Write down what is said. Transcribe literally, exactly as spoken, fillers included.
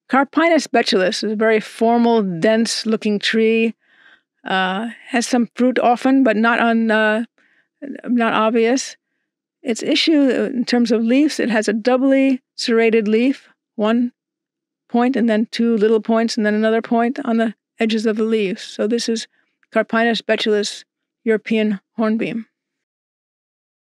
Carpinus betulus is a very formal, dense-looking tree. Uh, has some fruit often, but not on, uh, not obvious. Its issue in terms of leaves, it has a doubly serrated leaf, one point and then two little points and then another point on the edges of the leaves. So this is Carpinus betulus European hornbeam.